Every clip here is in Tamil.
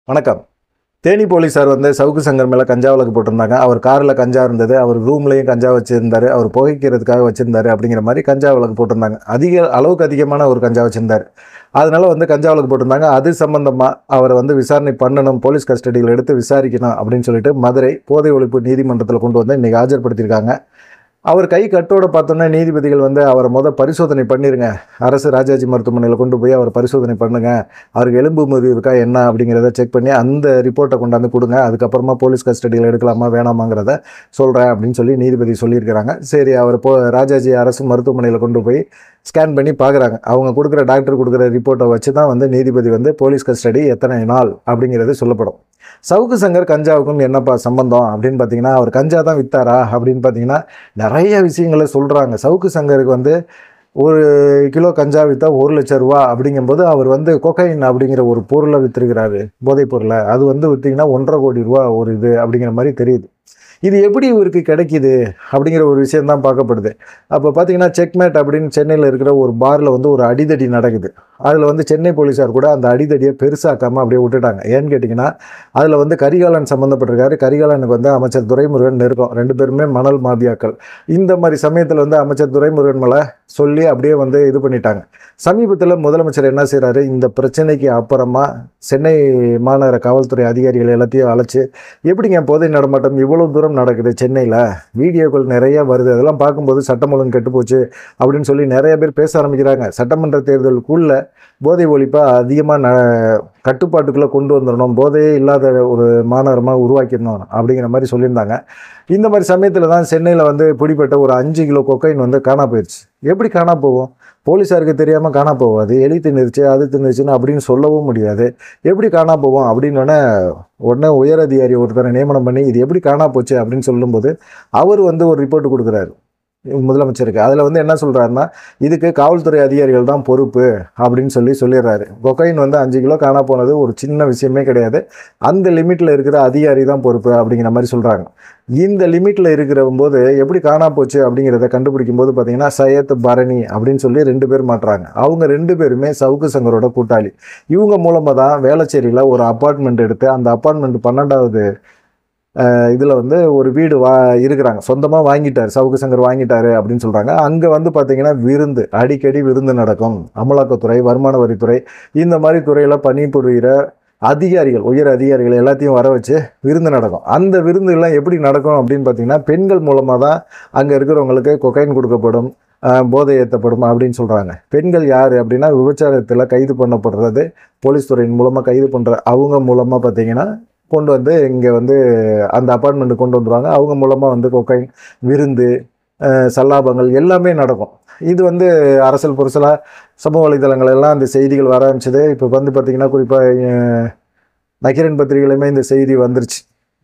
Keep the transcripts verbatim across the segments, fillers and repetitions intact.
வணக்கம். தேனி போலீசார் வந்து சவுக்கு சங்கர் மேல கஞ்சா வழக்கு போட்டிருந்தாங்க. அவர் கார்ல கஞ்சா இருந்தது. அவர் ரூம்லயும் கஞ்சா வச்சிருந்தாரு. அவர் புகைக்கிறதுக்காக வச்சிருந்தாரு அப்படிங்கிற மாதிரி கஞ்சா வழக்கு போட்டிருந்தாங்க. அதிக அளவுக்கு அதிகமான ஒரு கஞ்சா வச்சிருந்தாரு. அதனால வந்து கஞ்சா வழக்கு போட்டிருந்தாங்க. அது சம்பந்தமா அவரை வந்து விசாரணை பண்ணணும், போலீஸ் கஸ்டடியில் எடுத்து விசாரிக்கணும் அப்படின்னு சொல்லிட்டு மதுரை போதை ஒழிப்பு நீதிமன்றத்தில் கொண்டு வந்து இன்னைக்கு ஆஜர்படுத்தியிருக்காங்க. அவர் கை கட்டோட பார்த்தோன்னா நீதிபதிகள் வந்து அவரை மொதல் பரிசோதனை பண்ணிருங்க, அரசு ராஜாஜி மருத்துவமனையில் கொண்டு போய் அவர் பரிசோதனை பண்ணுங்க, அவருக்கு எலும்பு முறிவு இருக்கா என்ன அப்படிங்கிறத செக் பண்ணி அந்த ரிப்போர்ட்டை கொண்டாந்து கொடுங்க, அதுக்கப்புறமா போலீஸ் கஸ்டடியில் எடுக்கலாமா வேணாமாங்கிறத சொல்கிறேன் அப்படின்னு சொல்லி நீதிபதி சொல்லியிருக்கிறாங்க. சரி, அவர் போ ராஜாஜி அரசு மருத்துவமனையில் கொண்டு போய் ஸ்கேன் பண்ணி பார்க்குறாங்க. அவங்க கொடுக்குற டாக்டர் கொடுக்குற ரிப்போர்ட்டை வச்சு தான் வந்து நீதிபதி வந்து போலீஸ் கஸ்டடி எத்தனை நாள் அப்படிங்கிறது சொல்லப்படும். சவுக்கு சங்கர் கஞ்சாவுக்கும் என்னப்பா சம்பந்தம் அப்படின்னு பார்த்தீங்கன்னா, அவர் கஞ்சா தான் வித்தாரா அப்படின்னு பார்த்தீங்கன்னா நிறைய விஷயங்களை சொல்கிறாங்க. சவுக்கு சங்கருக்கு வந்து ஒரு கிலோ கஞ்சா விற்றா ஒரு லட்சம் ரூபா அப்படிங்கும்போது அவர் வந்து கொக்கைன் அப்படிங்கிற ஒரு பொருளை விற்றுருக்கிறாரு, போதைப் பொருளை. அது வந்து விற்றிங்கன்னா ஒன்றரை கோடி ரூபா ஒரு இது அப்படிங்கிற மாதிரி தெரியுது. இது எப்படி இவருக்கு கிடைக்கிது அப்படிங்கிற ஒரு விஷயம் தான் பார்க்கப்படுது. அப்போ பார்த்தீங்கன்னா செக்மேட் அப்படின்னு சென்னையில் இருக்கிற ஒரு பாரில் வந்து ஒரு அடிதடி நடக்குது. அதில் வந்து சென்னை போலீஸார் கூட அந்த அடிதடியை பெருசாக்காமல் அப்படியே விட்டுட்டாங்க. ஏன்னு கேட்டிங்கன்னா, அதில் வந்து கரிகாலன் சம்மந்தப்பட்டிருக்காரு. கரிகாலனுக்கு வந்து அமைச்சர் துரைமுருகன் நெருக்கம். ரெண்டு பேருமே மணல் மாபியாக்கள். இந்த மாதிரி சமயத்தில் வந்து அமைச்சர் துரைமுருகன் மேலே சொல்லி அப்படியே வந்து இது பண்ணிட்டாங்க. சமீபத்தில் முதலமைச்சர் என்ன செய்கிறாரு, இந்த பிரச்சனைக்கு அப்புறமா சென்னை மாநகர காவல்துறை அதிகாரிகள் எல்லாத்தையும் அழைச்சி, எப்படிங்க போதை நடமாட்டம் இவ்வளோ தூரம் நடக்குது சென்னையில், வீடியோக்கள் நிறைய வருது, அதெல்லாம் பார்க்கும்போது சட்டம் ஒழுங்கு கெட்டு போச்சு அப்படின்னு சொல்லி நிறைய பேர் பேச ஆரம்பிக்கிறாங்க. சட்டமன்ற தேர்தலுக்குள்ள போதை ஒழிப்பை அதிகமாக ந கட்டுப்பாட்டுக்குள்ளே கொண்டு வந்துடணும், போதையே இல்லாத ஒரு மாநகரமாக உருவாக்கிடணும் அப்படிங்கிற மாதிரி சொல்லியிருந்தாங்க. இந்த மாதிரி சமயத்தில் தான் சென்னையில் வந்து பிடிப்பட்ட ஒரு அஞ்சு கிலோ கொக்கைன் வந்து காணா போயிடுச்சு. எப்படி காணா போகும்? போலீஸாருக்கு தெரியாமல் காணா போகாது. எலி தின்னுருச்சு, அது தின்னுருச்சுன்னு அப்படின்னு சொல்லவும் முடியாது. எப்படி காணா போவோம் அப்படின்னோடனே உடனே உயர் அதிகாரி ஒருத்தரை நியமனம் பண்ணி இது எப்படி காணா போச்சு அப்படின்னு சொல்லும்போது அவர் வந்து ஒரு ரிப்போர்ட் கொடுக்குறாரு முதலமைச்சருக்கு. அதில் வந்து என்ன சொல்கிறாருன்னா, இதுக்கு காவல்துறை அதிகாரிகள் தான் பொறுப்பு அப்படின்னு சொல்லி சொல்லிடுறாரு. கொக்கைன் வந்து அஞ்சு கிலோ காணா போனது ஒரு சின்ன விஷயமே கிடையாது. அந்த லிமிட்டில் இருக்கிற அதிகாரி தான் பொறுப்பு அப்படிங்கிற மாதிரி சொல்கிறாங்க. இந்த லிமிட்டில் இருக்கிற போது எப்படி காணா போச்சு அப்படிங்கிறத கண்டுபிடிக்கும் போது பார்த்தீங்கன்னா, சையத் பரணி அப்படின்னு சொல்லி ரெண்டு பேர் மாட்டுறாங்க. அவங்க ரெண்டு பேருமே சவுக்கு சங்கரோட கூட்டாளி. இவங்க மூலமாக தான் வேளச்சேரியில் ஒரு அப்பார்ட்மெண்ட் எடுத்து அந்த அப்பார்ட்மெண்ட் பன்னெண்டாவது இதில் வந்து ஒரு வீடு வா இருக்கிறாங்க, சொந்தமாக வாங்கிட்டார், சவுக்கு சங்கர் வாங்கிட்டாரு அப்படின்னு சொல்கிறாங்க. அங்கே வந்து பார்த்தீங்கன்னா விருந்து, அடிக்கடி விருந்து நடக்கும். அமலாக்கத்துறை, வருமான வரித்துறை, இந்த மாதிரி துறையில் பணிபுரிகிற அதிகாரிகள், உயர் அதிகாரிகள் எல்லாத்தையும் வர வச்சு விருந்து நடக்கும். அந்த விருந்துலாம் எப்படி நடக்கும் அப்படின்னு பார்த்தீங்கன்னா, பெண்கள் மூலமாக தான் அங்கே இருக்கிறவங்களுக்கு கொக்கைன் கொடுக்கப்படும், போதை ஏற்றப்படும் அப்படின்னு சொல்கிறாங்க. பெண்கள் யார் அப்படின்னா, விபச்சாரத்தில் கைது பண்ணப்படுறது, போலீஸ் துறையின் மூலமாக கைது பண்ணுற அவங்க மூலமாக பார்த்தீங்கன்னா கொண்டு வந்து இங்கே வந்து அந்த அப்பார்ட்மெண்ட்டு கொண்டு வந்துடுவாங்க. அவங்க மூலமாக வந்து கொக்கைன், விருந்து, சல்லாபங்கள் எல்லாமே நடக்கும். இது வந்து அரசல் பொருசலாக சமூக வலைதளங்கள் எல்லாம் அந்த செய்திகள் வர ஆரம்பிச்சது. இப்போ வந்து பார்த்திங்கன்னா குறிப்பாக நக்கீரன் பத்திரிகையிலுமே இந்த செய்தி வந்துருச்சு.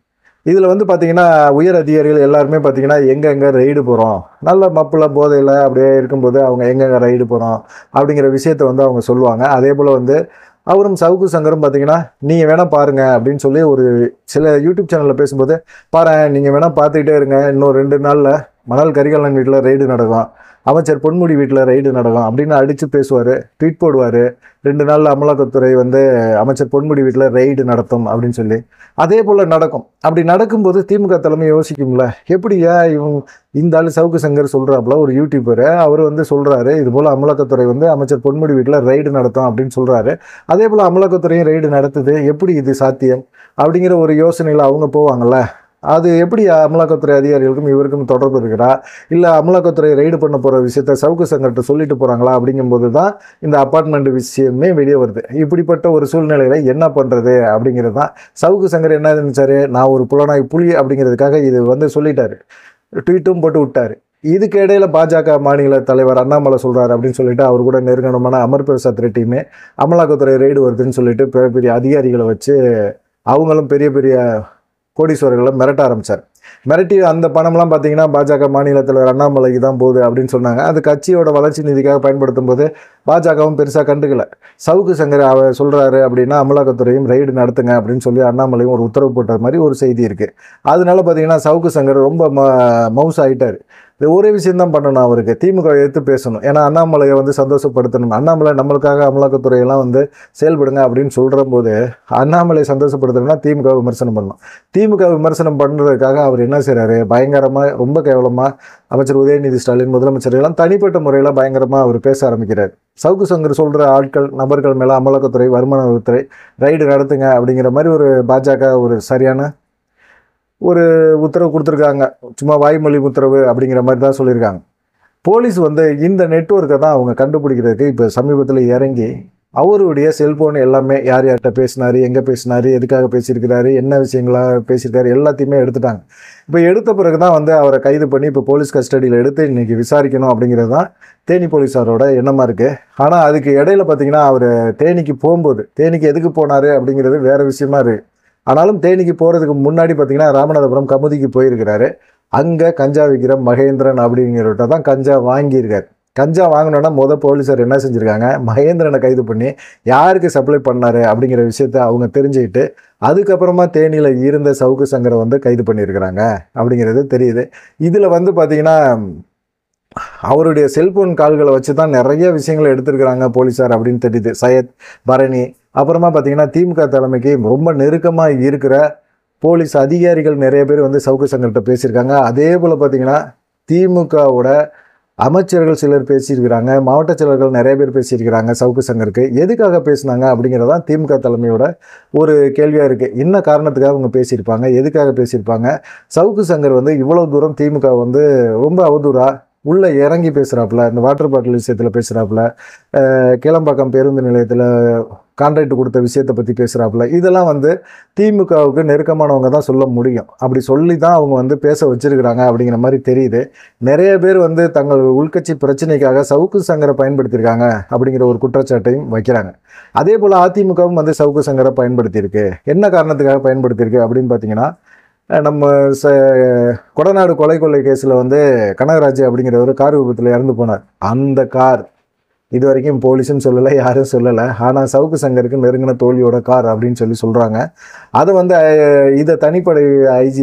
இதில் வந்து பார்த்திங்கன்னா உயர் அதிகாரிகள் எல்லாருமே பார்த்திங்கன்னா எங்கெங்கே ரைடு போகிறோம், நல்ல மப்பில் போதையில் அப்படியே இருக்கும்போது அவங்க எங்கெங்கே ரைடு போகிறோம் அப்படிங்கிற விஷயத்த வந்து அவங்க சொல்லுவாங்க. அதே போல் வந்து அவரும் சவுக்கு சங்கரும் பார்த்தீங்கன்னா, நீங்கள் வேணால் பாருங்கள் அப்படின்னு சொல்லி ஒரு சில யூடியூப் சேனலில் பேசும்போது, பாரு நீங்கள் வேணால் பார்த்துக்கிட்டே இருங்க, இன்னும் ரெண்டு நாளில் மணல் கரிகாலன் வீட்டில் ரைடு நடக்கும், அமைச்சர் பொன்முடி வீட்டில் ரைடு நடக்கும் அப்படின்னு அடித்து பேசுவார், ட்வீட் போடுவார். ரெண்டு நாளில் அமலாக்கத்துறை வந்து அமைச்சர் பொன்முடி வீட்டில் ரைடு நடத்தும் அப்படின்னு சொல்லி அதே போல் நடக்கும். அப்படி நடக்கும்போது திமுக தலைமை யோசிக்கும்ல, எப்படியா இவங்க இந்த ஆள் சவுக்கு சங்கர் சொல்கிறாப்புல ஒரு யூடியூபர், அவர் வந்து சொல்கிறாரு இது போல் அமலாக்கத்துறை வந்து அமைச்சர் பொன்முடி வீட்டில் ரைடு நடத்தும் அப்படின்னு சொல்கிறாரு, அதே போல் அமலாக்கத்துறையும் ரைடு நடத்துது, எப்படி இது சாத்தியம் அப்படிங்கிற ஒரு யோசனையில் அவங்க போவாங்கள்ல. அது எப்படி அமலாக்கத்துறை அதிகாரிகளுக்கும் இவருக்கும் தொடர்பு இருக்கிறா, இல்லை அமலாக்கத்துறை ரைடு பண்ண போகிற விஷயத்த சவுக்கு சங்கர்கிட்ட சொல்லிட்டு போகிறாங்களா அப்படிங்கும்போது தான் இந்த அப்பார்ட்மெண்ட் விஷயமே வெளியே வருது. இப்படிப்பட்ட ஒரு சூழ்நிலையில் என்ன பண்ணுறது அப்படிங்கிறது தான். சவுக்கு சங்கர் என்ன நினைச்சாரு, நான் ஒரு புலனாய் புலி அப்படிங்கிறதுக்காக இது வந்து சொல்லிட்டாரு, ட்வீட்டும் போட்டு விட்டார். இதுக்கு இடையில பாஜக மாநில தலைவர் அண்ணாமலை சொல்கிறாரு அப்படின்னு சொல்லிட்டு அவர் கூட நெருங்கணுமான அமர் பிரசாத் ரெட்டியுமே அமலாக்கத்துறை ரைடு வருதுன்னு சொல்லிட்டு பெரிய பெரிய அதிகாரிகளை வச்சு அவங்களும் பெரிய பெரிய கோடீஸ்வரர்களை மிரட்ட ஆரம்பித்தார். மிரட்டி அந்த பணம்லாம் பார்த்தீங்கன்னா பாஜக மாநில தலைவர் அண்ணாமலைக்கு தான் போகுது அப்படின்னு சொன்னாங்க. அது கட்சியோட வளர்ச்சி நிதிக்காக பயன்படுத்தும் போது பாஜகவும் பெருசாக கண்டுக்கல. சவுக்கு சங்கர் அவர் சொல்கிறாரு அப்படின்னா அமலாக்கத்துறையும் ரைடு நடத்துங்க அப்படின்னு சொல்லி அண்ணாமலையும் ஒரு உத்தரவு போட்ட மாதிரி ஒரு செய்தி இருக்குது. அதனால பார்த்தீங்கன்னா சவுக்கு சங்கர் ரொம்ப ம மவுஸ் ஆகிட்டார். இது ஒரே விஷயம் தான் பண்ணணும். அவருக்கு திமுக எடுத்து பேசணும். ஏன்னா அண்ணாமலையை வந்து சந்தோஷப்படுத்தணும். அண்ணாமலை நம்மளுக்காக அமலாக்கத்துறையெல்லாம் வந்து செயல்படுங்க அப்படின்னு சொல்கிற போது அண்ணாமலை சந்தோஷப்படுத்தணும்னா திமுக விமர்சனம் பண்ணணும். திமுக விமர்சனம் பண்ணுறதுக்காக அவர் என்ன செய்கிறாரு, பயங்கரமாக ரொம்ப கேவலமாக அமைச்சர் உதயநிதி ஸ்டாலின் முதலமைச்சர் எல்லாம் தனிப்பட்ட முறையில் பயங்கரமாக அவர் பேச ஆரம்பிக்கிறார். சவுக்கு சங்கர் சொல்கிற ஆட்கள் நபர்கள் மேலே அமலாக்கத்துறை வருமான வரித்துறை ரைடு நடத்துங்க அப்படிங்கிற மாதிரி ஒரு பாஜக ஒரு சரியான ஒரு உத்தரவு கொடுத்துருக்காங்க. சும்மா வாய்மொழி உத்தரவு அப்படிங்கிற மாதிரி தான் சொல்லியிருக்காங்க. போலீஸ் வந்து இந்த நெட்வொர்க்கை தான் அவங்க கண்டுபிடிக்கிறதுக்கு இப்போ சமீபத்தில் இறங்கி அவருடைய செல்ஃபோன் எல்லாமே யார் யார்கிட்ட பேசினார், எங்கே பேசினார், எதுக்காக பேசியிருக்கிறாரு, என்ன விஷயங்களாக பேசியிருக்காரு எல்லாத்தையுமே எடுத்துட்டாங்க. இப்போ எடுத்த பிறகு தான் வந்து அவரை கைது பண்ணி இப்போ போலீஸ் கஸ்டடியில் எடுத்து இன்றைக்கி விசாரிக்கணும் அப்படிங்கிறது தான் தேனி போலீஸாரோட எண்ணமாக இருக்குது. ஆனால் அதுக்கு இடையில பார்த்தீங்கன்னா அவர் தேனிக்கு போகும்போது தேனிக்கு எதுக்கு போனார் அப்படிங்கிறது வேறு விஷயமா இருக்குது. ஆனாலும் தேனிக்கு போகிறதுக்கு முன்னாடி பார்த்தீங்கன்னா ராமநாதபுரம் கமுதிக்கு போயிருக்கிறாரு. அங்கே கஞ்சா விற்கிற மகேந்திரன் அப்படிங்கிறவர்கிட்ட தான் கஞ்சா வாங்கியிருக்காரு. கஞ்சா வாங்கினோன்னா மொதல் போலீஸார் என்ன செஞ்சுருக்காங்க, மகேந்திரனை கைது பண்ணி யாருக்கு சப்ளை பண்ணார் அப்படிங்கிற விஷயத்த அவங்க தெரிஞ்சுக்கிட்டு அதுக்கப்புறமா தேனியில் இருந்த சவுக்கு சங்கரை வந்து கைது பண்ணியிருக்கிறாங்க அப்படிங்கிறது தெரியுது. இதில் வந்து பார்த்திங்கன்னா அவருடைய செல்ஃபோன் கால்களை வச்சு தான் நிறைய விஷயங்களை எடுத்திருக்கிறாங்க போலீஸார் அப்படின்னு தெரியுது. சையத், பரணி, அப்புறமா பார்த்தீங்கன்னா திமுக தலைமைக்கு ரொம்ப நெருக்கமாக இருக்கிற போலீஸ் அதிகாரிகள் நிறைய பேர் வந்து சவுக்கு சங்கர்கிட்ட பேசியிருக்காங்க. அதே போல் பார்த்தீங்கன்னா திமுகவோட அமைச்சர்கள் சிலர் பேசியிருக்கிறாங்க, மாவட்ட செயலர்கள் நிறைய பேர் பேசியிருக்கிறாங்க சவுக்கு சங்கருக்கு. எதுக்காக பேசினாங்க அப்படிங்கிறதான் திமுக தலைமையோட ஒரு கேள்வியாக இருக்குது. என்ன காரணத்துக்காக அவங்க பேசியிருப்பாங்க, எதுக்காக பேசியிருப்பாங்க? சவுக்கு சங்கர் வந்து இவ்வளோ தூரம் திமுக வந்து ரொம்ப அவதூறாக உள்ளே இறங்கி பேசுகிறாப்புல, இந்த வாட்டர் பாட்டில் விஷயத்தில் பேசுகிறாப்புல, கிளம்பாக்கம் பேருந்து நிலையத்தில் கான்ட்ராக்ட் கொடுத்த விஷயத்தை பற்றி பேசுகிறாப்புல, இதெல்லாம் வந்து திமுகவுக்கு நெருக்கமானவங்க தான் சொல்ல முடியும். அப்படி சொல்லி தான் அவங்க வந்து பேச வச்சிருக்கிறாங்க அப்படிங்கிற மாதிரி தெரியுது. நிறைய பேர் வந்து தங்கள் உள்கட்சி பிரச்சனைக்காக சவுக்கு சங்கரை பயன்படுத்தியிருக்காங்க அப்படிங்கிற ஒரு குற்றச்சாட்டையும் வைக்கிறாங்க. அதே போல் அதிமுகவும் வந்து சவுக்கு சங்கரை பயன்படுத்தியிருக்கு. என்ன காரணத்துக்காக பயன்படுத்தியிருக்கு அப்படின்னு பார்த்தீங்கன்னா, நம்ம ச கொடநாடு கொலை கொள்ளை கேஸில் வந்து கனகராஜ் அப்படிங்கிறவர் கார் விபத்தில் இறந்து போனார். அந்த கார் இது வரைக்கும் போலீஸும் சொல்லலை, யாரும் சொல்லலை. ஆனால் சவுக்கு சங்கருக்கு நெருங்கின தோழியோட கார் அப்படின்னு சொல்லி சொல்கிறாங்க. அதை வந்து இதை தனிப்படை ஐஜி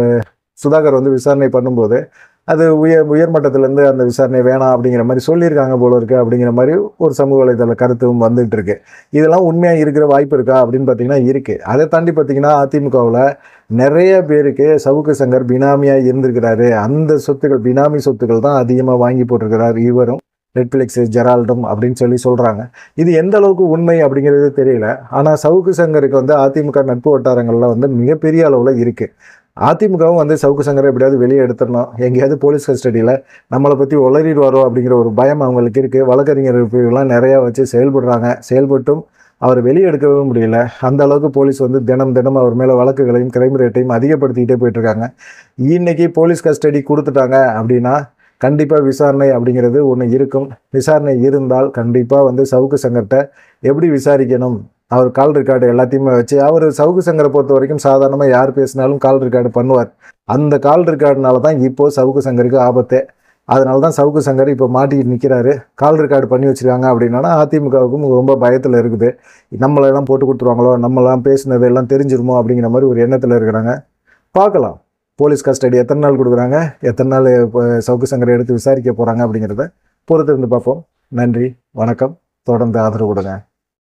சுதாகர் வந்து விசாரணை பண்ணும்போது அது உயர் உயர்மட்டத்திலேருந்து அந்த விசாரணை வேணாம் அப்படிங்கிற மாதிரி சொல்லியிருக்காங்க போல இருக்குது அப்படிங்கிற மாதிரி ஒரு சமூக வலைதள கருத்தும் வந்துட்டு இருக்கு. இதெல்லாம் உண்மையாக இருக்கிற வாய்ப்பு இருக்கா அப்படின்னு பார்த்தீங்கன்னா இருக்குது. அதை தாண்டி பார்த்தீங்கன்னா அதிமுகவில் நிறைய பேருக்கு சவுக்கு சங்கர் பினாமியாக இருந்திருக்கிறாரு. அந்த சொத்துக்கள் பினாமி சொத்துக்கள் தான் அதிகமாக வாங்கி போட்டிருக்கிறார் இவரும், நெட்ஃப்ளிக்ஸ், ஜெரால்டும் அப்படின்னு சொல்லி சொல்கிறாங்க. இது எந்த அளவுக்கு உண்மை அப்படிங்கிறது தெரியல. ஆனால் சவுக்கு சங்கருக்கு வந்து அதிமுக நட்பு வட்டாரங்களில் வந்து மிகப்பெரிய அளவில் இருக்குது. அதிமுகவும் வந்து சவுக்கு சங்கரை எப்படியாவது வெளியே எடுத்துடணும், எங்கேயாவது போலீஸ் கஸ்டடியில் நம்மளை பற்றி உளறிடுவாரோ அப்படிங்கிற ஒரு பயம் அவங்களுக்கு இருக்குது. வழக்கறிஞர்கள்லாம் நிறையா வச்சு செயல்படுறாங்க. செயல்பட்டும் அவர் வெளியே எடுக்கவே முடியல. அந்த அளவுக்கு போலீஸ் வந்து தினம் தினம் அவர் மேலே வழக்குகளையும் கிரைம் ரேட்டையும் அதிகப்படுத்திக்கிட்டே போயிட்டுருக்காங்க. இன்றைக்கி போலீஸ் கஸ்டடி கொடுத்துட்டாங்க அப்படின்னா கண்டிப்பாக விசாரணை அப்படிங்கிறது ஒன்று இருக்கும். விசாரணை இருந்தால் கண்டிப்பாக வந்து சவுக்கு சங்கர்கிட்ட எப்படி விசாரிக்கணும், அவர் கால் ரெக்கார்டு எல்லாத்தையுமே வச்சு, அவர் சவுக்கு சங்கரை பொறுத்த வரைக்கும் சாதாரணமாக யார் பேசினாலும் கால் ரெக்கார்டு பண்ணுவார். அந்த கால் ரெக்கார்டுனால தான் இப்போது சவுக்கு சங்கருக்கு ஆபத்தே. அதனால தான் சவுக்கு சங்கர் இப்போ மாட்டிக்கிட்டு நிற்கிறாரு. கால் ரெக்கார்டு பண்ணி வச்சுருக்காங்க அப்படின்னா அதிமுகவுக்கும் ரொம்ப பயத்தில் இருக்குது. நம்மளெல்லாம் போட்டு கொடுத்துருவாங்களோ, நம்மளாம் பேசினது எல்லாம் தெரிஞ்சிருமோ அப்படிங்கிற மாதிரி ஒரு எண்ணத்தில் இருக்கிறாங்க. பார்க்கலாம் போலீஸ் கஸ்டடி எத்தனை நாள் கொடுக்குறாங்க, எத்தனை நாள் சவுக்கு சங்கரை எடுத்து விசாரிக்க போகிறாங்க அப்படிங்கிறத பொறுத்து இருந்து பார்ப்போம். நன்றி, வணக்கம். தொடர்ந்து ஆதரவு கொடுங்க.